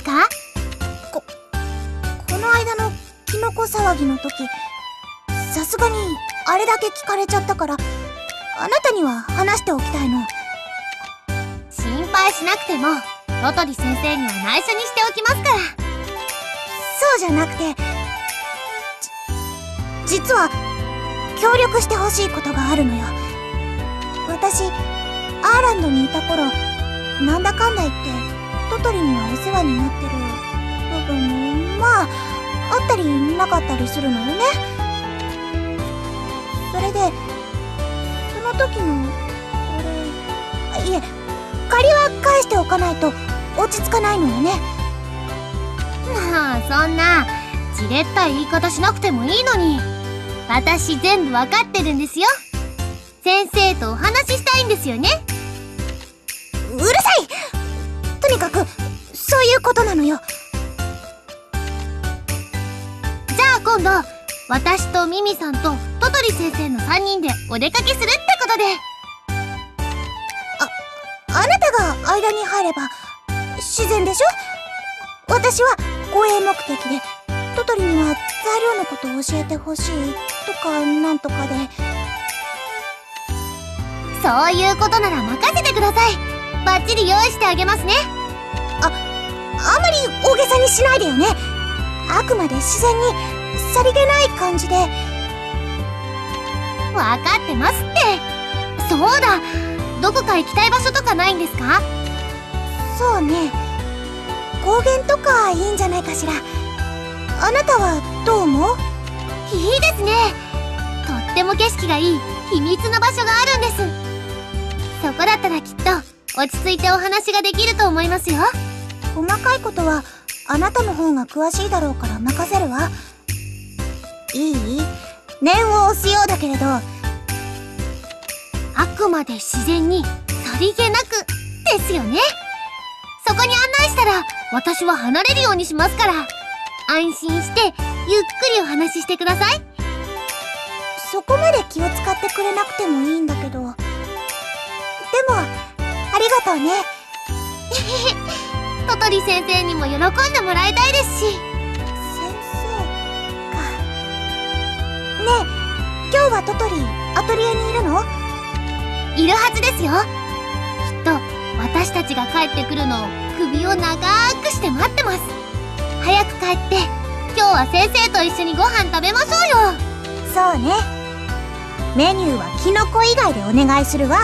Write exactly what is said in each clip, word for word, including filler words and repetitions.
か？ こ、この間のキノコ騒ぎの時、さすがにあれだけ聞かれちゃったから、あなたには話しておきたいの。 心配しなくてもトトリ先生には内緒にしておきますから。 そうじゃなくて、じ実は協力してほしいことがあるのよ。私アーランドにいた頃、なんだかんだ言ってトトリにはお世話になってる部分もまああったりなかったりするのよね。それでその時のこれ、いえ、借りは返しておかないと落ち着かないのよね。 まあそんなじれったい言い方しなくてもいいのに。私全部わかってるんですよ。先生とお話ししたいんですよね。 うるさい！とにかくそういうことなのよ。 じゃあ今度私とミミさんとトトリ先生のさんにんでお出かけするってことで。 あ、あなたが間に入れば自然でしょ。私は護衛目的で、トトリには材料のことを教えてほしいとかなんとかで。 そういうことなら任せてください。バッチリ用意してあげますね。 あ、あまり大げさにしないでよね。あくまで自然にさりげない感じで。 分かってますって。そうだ、どこか行きたい場所とかないんですか？ そうね、高原とかいいんじゃないかしら。あなたはどう思う？ いいですね。とっても景色がいい秘密の場所があるんです。そこだったらきっと落ち着いてお話ができると思いますよ。 細かいことはあなたの方が詳しいだろうから任せるわ。いい？念を押すようだけれど、 あくまで自然にさりげなくですよね。そこに案内したら私は離れるようにしますから、安心してゆっくりお話ししてください。 そこまで気を使ってくれなくてもいいんだけど。でもありがとうね。 トトリ先生にも喜んでもらいたいですし。 先生か。ねえ、今日はトトリアトリエにいるの？ いるはずですよ。きっと私たちが帰ってくるのを首を長くして待ってます。早く帰って今日は先生と一緒にご飯食べましょうよ。 そうね。メニューはキノコ以外でお願いするわ。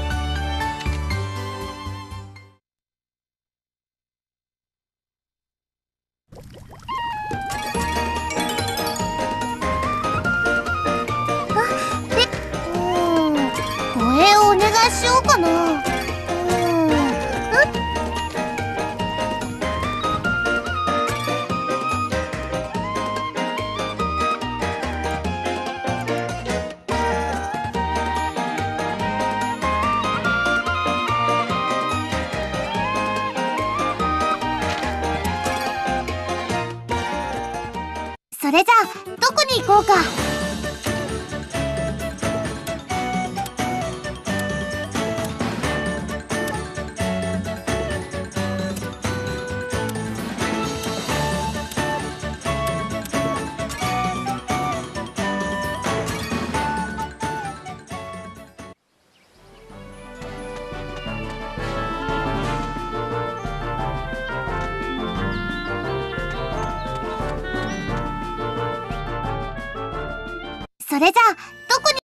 しようかな。うーん、それじゃあどこに行こうか。それじゃあどこに